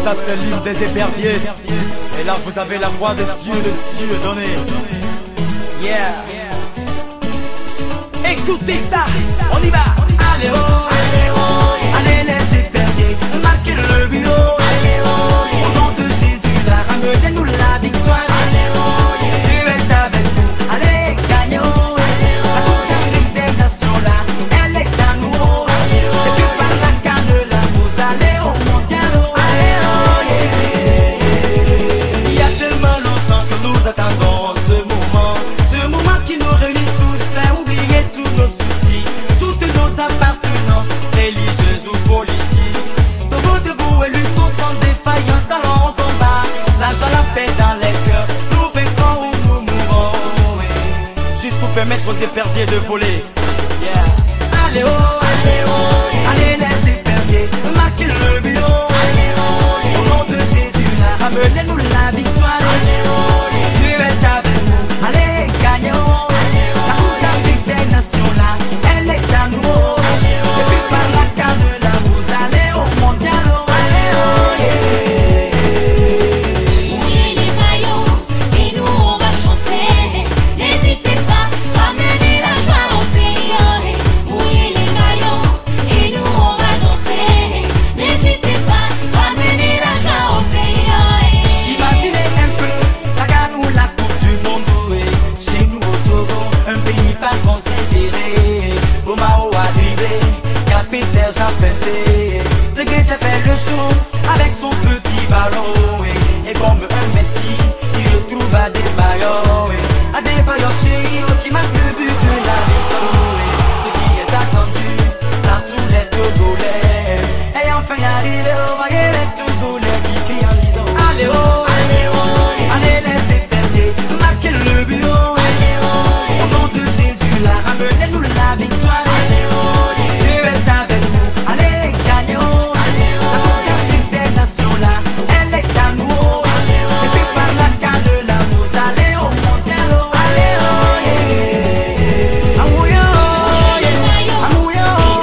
ça c'est l'hymne des éperviers. Et là vous avez la voix de Dieu donnée. Yeah. Écoutez ça, on y va. Allez oh, allez les éperviers, marquez le but. Au nom de Jésus, là, ramenez-nous la victoire. Dieu est avec nous, allez gagnons. La coupe d'Afrique des nations là, elle est à nous. Et puis par la canne là, vous allez au mondial. Il y a tellement longtemps que nous attendons ce moment qui nous réunit tous, fait oublier tous nos soucis, toutes nos appartenances, religieuses ou politiques. Debout, debout et luttons sans défaillance, allons au combat, l'argent, la paix dans les cœurs, nous vaincrons ou nous mourrons. Juste pour permettre aux éperviers de voler. Yeah. Allez oh, allez les éperviers, marquez le but. Au nom de Jésus, là, ramenez-nous la victoire. Dieu est avec nous, allez gagnons. La coupe d'Afrique des nations là, elle est à nous. Et puis par la canne là, vous allez au mondial. Mouillez les maillots et nous on va chanter. N'hésitez pas, ramenez la joie au pays. Mouillez les maillots et nous on va danser. N'hésitez pas, ramenez la joie au pays. Imaginez un peu la canne ou la coupe du monde. Chez nous au Togo, un pays pas considéré. Bomao a dribblé, Capé Serge a fêté. Ce qui t'a fait le show avec son petit ballon. Et comme un Messi, il retrouve à des bailleurs. À des bailleurs chéris qui marquent le but de la victoire. Ce qui est attendu par tous les Togolais. Et enfin arrivé, voyez les Togolais qui crient en disant allez oh, allez les éperviers, marquez le but. Au nom de Jésus, là, ramenez-nous la victoire. Dieu est avec nous, allez gagnons. La coupe d'Afrique des nations là, elle est à nous. Et puis par la canne là, vous allez au mondial. Allez oh, yeah. Amouya, amouya,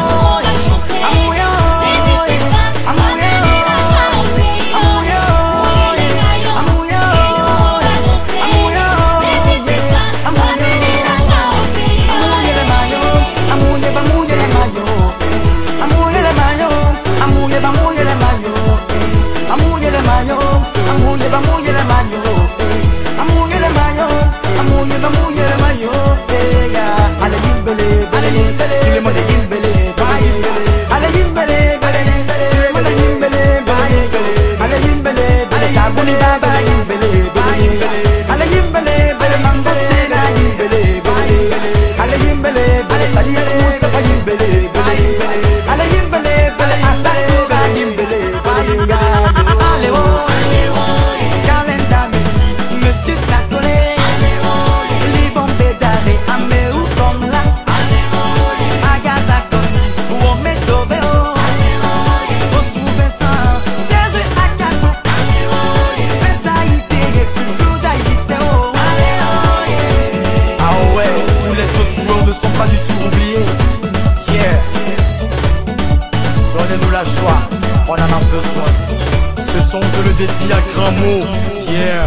amouya, N'hésitez pas, ramenez la joie au pays. amouya, Mouillez les maillots et nous on va danser. N'hésitez pas, ramenez la joie au pays. amouye les maillots, amouye les maillots, amouye les maillots, amouye les maillots, amouye les maillots, amouye les maillots, amouye les maillots, amouye les maillots, yeah. Allez yimbele, tout le monde yimbele, allez yimbele, tout le monde yimbele, allez yimbele, chabuni baba yimbele, allez yimbele, mambo sena yimbele, allez yimbele, salia Mustafa yimbele, allez yimbele, atatoga yimbele, allez oh, Calenda Messi, Monsieur Tatolé, Libon Bédare, Améou Tomla, Agaza Kossi, Ouome Toveo, Osu Vincent, Serge Akako, Fesa Ite, Douda Iteo. Ah ouais, tous les autres joueurs ne sont pas du tout oubliés. Yeah. Donnez-nous la joie, on en a besoin. Ce son, je le dédie à grands mots. Yeah.